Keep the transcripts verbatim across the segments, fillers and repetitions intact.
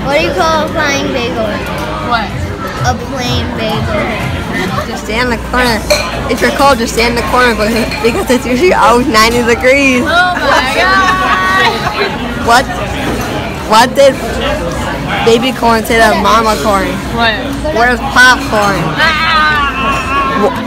What do you call a flying bagel? What? A plain bagel. Just stand in the corner. If you're cold, just stand in the corner because it's usually always ninety degrees. Oh my god! What? What did baby corn say to mama corn? What? Where's popcorn? Ah!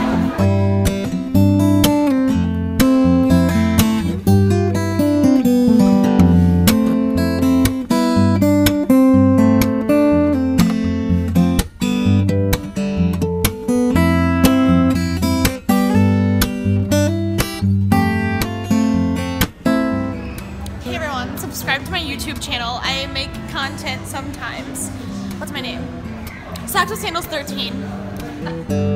Subscribe to my YouTube channel. I make content sometimes. What's my name? Socks with Sandals thirteen.